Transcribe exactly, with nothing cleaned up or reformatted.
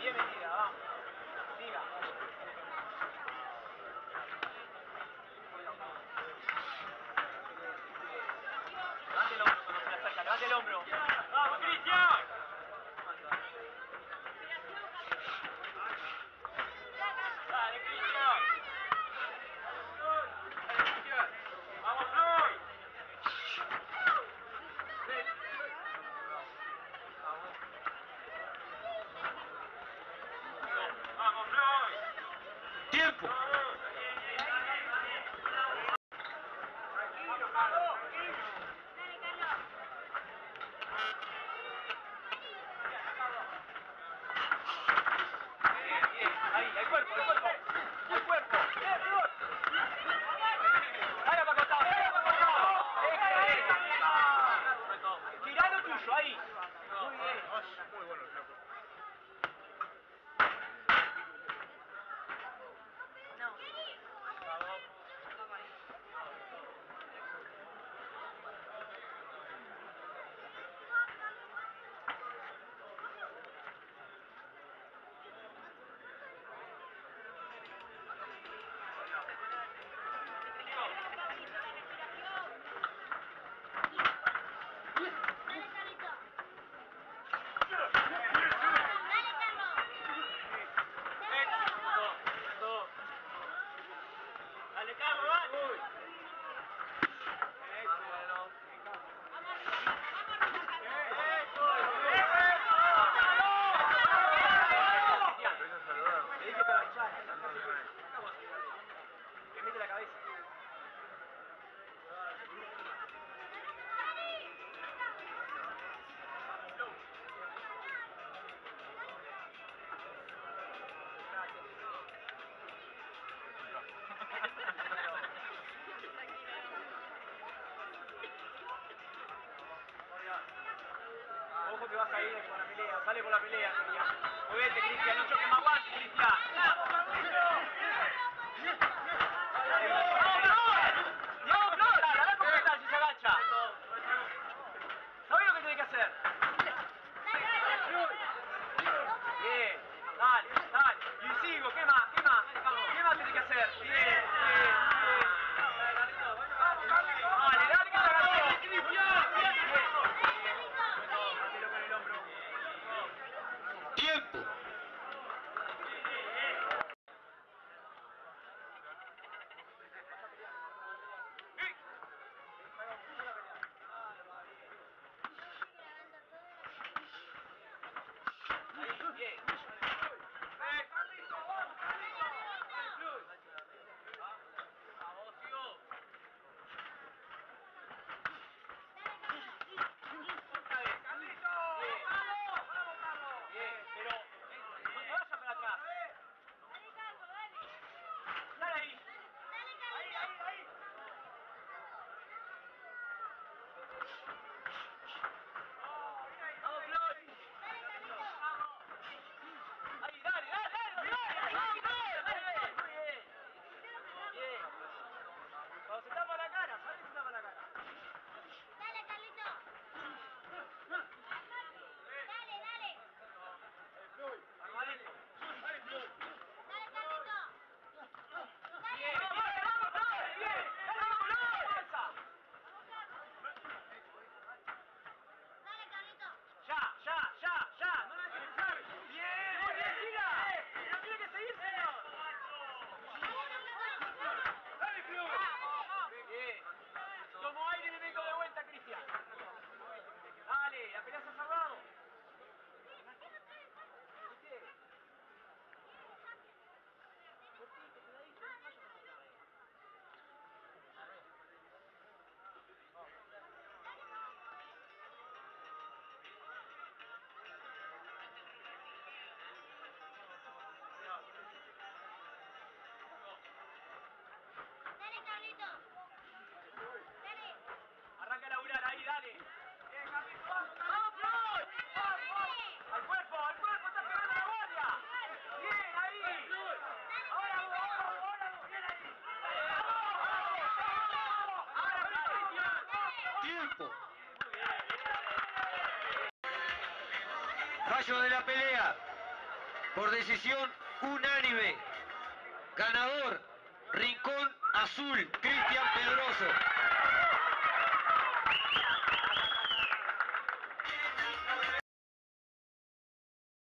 Bienvenida, vamos. Siga. Levante el hombro cuando se le acerca, levante el hombro. ¡Vamos, Cristian! ¡Dale, Cristian! ¡Dale, Cristian! ¡Vamos, Floyd! ¡Vamos, Floyd! ¡Tiempo! Ojo que vas a ir por la pelea, sale por la pelea, Cristian. Movete, Cristian, no choques más, aguante, Cristian. ¡No, no! ¡La verdad cómo está si se agacha! ¿Sabés lo que tiene que hacer? Bien, dale, dale. Y sigo, ¿qué más? ¿Qué más? ¿Qué más tiene que hacer? Bien, bien, bien. Dale, dale que se agachó. ¡Tiempo! Cuando se tapa la cara, ¿sabes que se tapa la cara? Dale, Carlito. Dale, dale. Armadito. Dale, Carlito. Bien, bien, vamos, Flores, bien. Dale, Flores. Dale, Carlito. Ya, ya, ya, ya. No lo dejes pensar. Bien, muy bien, siga. Pero tiene que seguir, señor. Dale, Flores. Bien. Tomó aire y le vengo de vuelta, Cristian. Dale, la pelea se ha salvado. Dale, Carlito. Dale. Arranca a laburar ahí, dale. Bien, Carlito, vamos, vamos, Floyd. Al cuerpo, al cuerpo, está pegando la guardia. Bien, ahí. Ahora vos, ahora vos, ahora vos, bien ahí. Vamos, vamos, vamos. Ahora, Cristian. ¡Tiempo! Fallo de la pelea. Por decisión unánime. Ganador, Rincón Azul, Cristian Pedroso.